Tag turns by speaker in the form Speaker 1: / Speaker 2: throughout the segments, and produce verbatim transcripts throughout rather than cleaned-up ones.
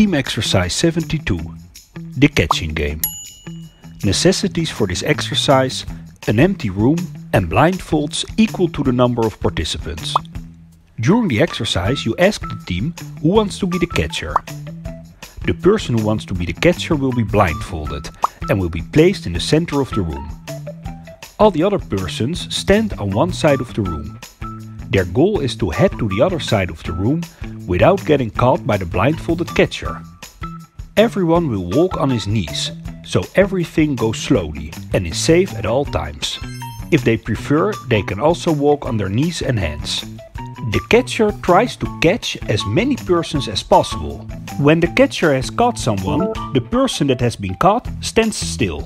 Speaker 1: Team Exercise seventy-two, the catching game. Necessities for this exercise: an empty room and blindfolds equal to the number of participants. During the exercise you ask the team who wants to be the catcher. The person who wants to be the catcher will be blindfolded and will be placed in the center of the room. All the other persons stand on one side of the room. Their goal is to head to the other side of the room without getting caught by the blindfolded catcher. Everyone will walk on his knees, so everything goes slowly and is safe at all times. If they prefer, they can also walk on their knees and hands. The catcher tries to catch as many persons as possible. When the catcher has caught someone, the person that has been caught stands still.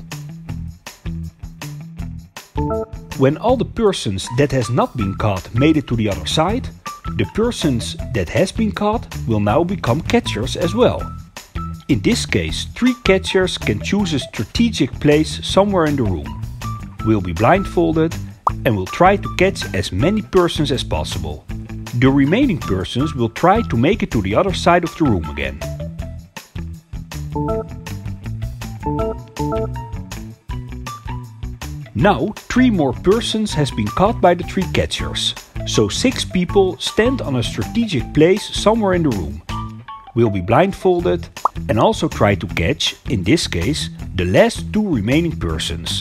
Speaker 1: When all the persons that has not been caught made it to the other side, the persons that has been caught will now become catchers as well. In this case, three catchers can choose a strategic place somewhere in the room, will be blindfolded and will try to catch as many persons as possible. The remaining persons will try to make it to the other side of the room again. Now three more persons has been caught by the three catchers, so six people stand on a strategic place somewhere in the room, will be blindfolded and also try to catch, in this case, the last two remaining persons.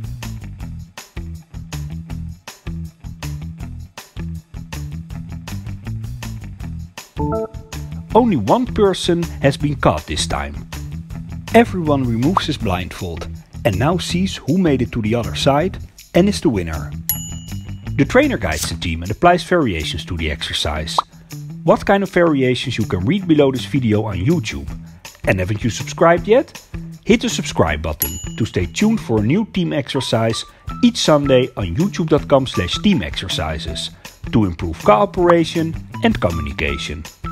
Speaker 1: Only one person has been caught this time. Everyone removes his blindfold and now sees who made it to the other side and is the winner. The trainer guides the team and applies variations to the exercise. What kind of variations you can read below this video on YouTube. And haven't you subscribed yet? Hit the subscribe button to stay tuned for a new team exercise each Sunday on youtube dot com slash team exercises to improve cooperation and communication.